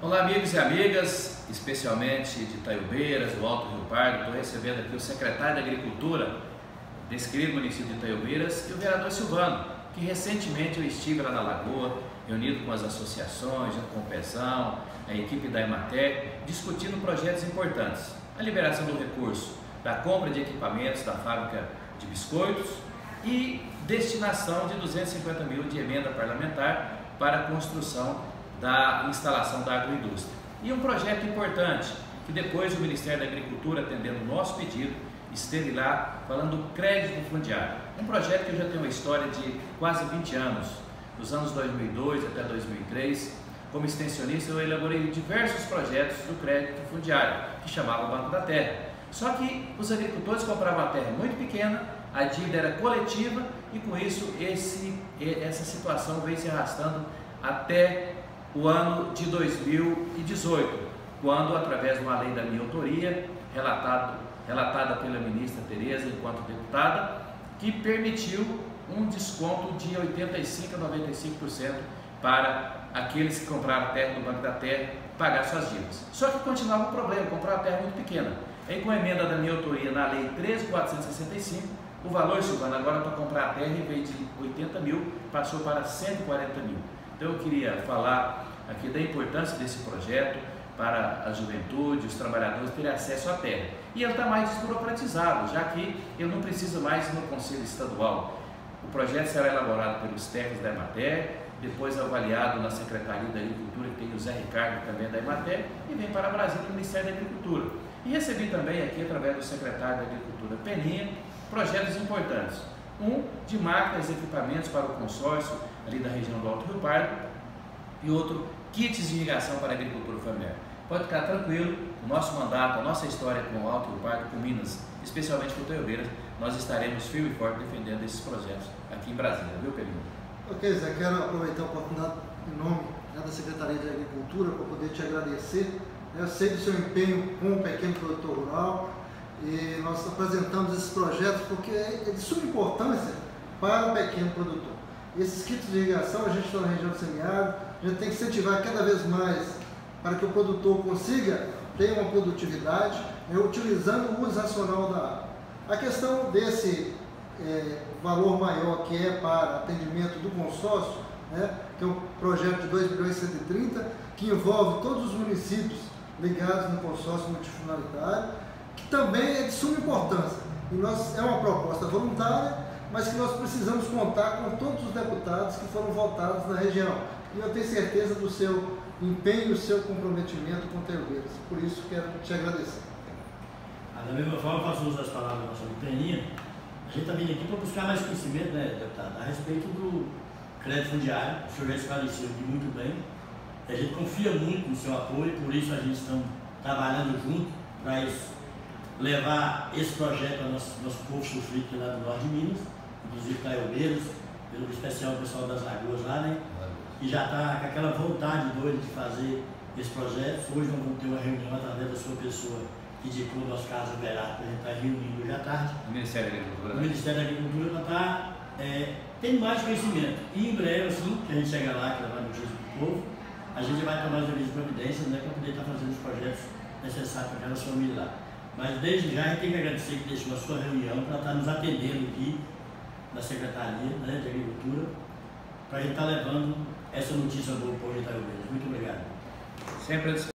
Olá amigos e amigas, especialmente de Itaiobeiras, do Alto Rio Pardo. Estou recebendo aqui o secretário da Agricultura desse querido município de Itaiobeiras e o vereador Silvano, que recentemente eu estive lá na Lagoa, reunido com as associações, com o Pezão, a equipe da Emater, discutindo projetos importantes. A liberação do recurso da compra de equipamentos da fábrica de biscoitos e destinação de 250 mil de emenda parlamentar para a construção da instalação da agroindústria. E um projeto importante, que depois o Ministério da Agricultura, atendendo o nosso pedido, esteve lá falando do crédito fundiário. Um projeto que eu já tenho uma história de quase 20 anos, dos anos 2002 até 2003. Como extensionista, eu elaborei diversos projetos do crédito fundiário, que chamava Banco da Terra. Só que os agricultores compravam a terra muito pequena, a dívida era coletiva e com isso essa situação vem se arrastando até o ano de 2018, quando, através de uma lei da minha autoria, relatada pela ministra Tereza enquanto deputada, que permitiu um desconto de 85% a 95% para aqueles que compraram terra do Banco da Terra pagar suas dívidas. Só que continuava o problema, comprar a terra muito pequena. Aí, com a emenda da minha autoria na Lei 13.465, o valor, Silvano, agora para comprar a terra, em vez de 80 mil, passou para 140 mil. Então eu queria falar aqui da importância desse projeto para a juventude, os trabalhadores terem acesso à terra. E ele está mais desburocratizado, já que ele não precisa mais ir no Conselho Estadual. O projeto será elaborado pelos técnicos da Emater, depois avaliado na Secretaria da Agricultura, que tem o Zé Ricardo também da Emater, e vem para Brasília do Ministério da Agricultura. E recebi também aqui, através do secretário da Agricultura, Peninha, projetos importantes. Um de máquinas e equipamentos para o consórcio ali da região do Alto Rio Pardo e outro, kits de irrigação para a agricultura familiar. Pode ficar tranquilo, o nosso mandato, a nossa história com o Alto Rio Pardo, com Minas, especialmente com Itaiobeiras, nós estaremos firme e forte defendendo esses projetos aqui em Brasília, viu, Peninha? Ok, Zé, quero aproveitar a oportunidade em nome da Secretaria de Agricultura para poder te agradecer. Eu sei do seu empenho com o pequeno produtor rural e nós apresentamos esses projetos porque é de suma importância para o pequeno produtor. Esses kits de irrigação, a gente está na região do semiárido, a gente tem que incentivar cada vez mais para que o produtor consiga ter uma produtividade, utilizando o uso racional da água. A questão desse valor maior que é para atendimento do consórcio, que é um projeto de 2.130 que envolve todos os municípios ligados no consórcio multifuncionalitário, que também é de suma importância. E é uma proposta voluntária, mas que nós precisamos contar com todos os deputados que foram votados na região. E eu tenho certeza do seu empenho e do seu comprometimento com o Itaiobeiras. Por isso, quero te agradecer. Da mesma forma, eu faço uso das palavras da nossa Peninha. A gente está vindo aqui para buscar mais conhecimento, deputado, a respeito do crédito fundiário. O senhor já esclareceu aqui muito bem. A gente confia muito no seu apoio, por isso a gente está trabalhando junto para levar esse projeto ao nosso povo sofrido lá do norte de Minas, inclusive Itaiobeiras, pelo especial pessoal das Lagoas lá, e já está com aquela vontade doida de fazer esse projeto. Hoje nós vamos ter uma reunião através da sua pessoa, que indicou o nosso caso Verá, para a gente estar reunindo hoje à tarde. O Ministério da Agricultura. O Ministério da Agricultura está tendo mais conhecimento. E em breve, assim, que a gente chega lá, que levar notícia para o povo, a gente vai tomar as devidas providências, para poder estar fazendo os projetos necessários para aquelas famílias lá. Mas desde já a gente tem que agradecer que deixou a sua reunião para estar nos atendendo aqui na Secretaria de Agricultura, para a gente estar levando essa notícia boa para o Itaiobeiras. Muito obrigado. Sempre à disposição.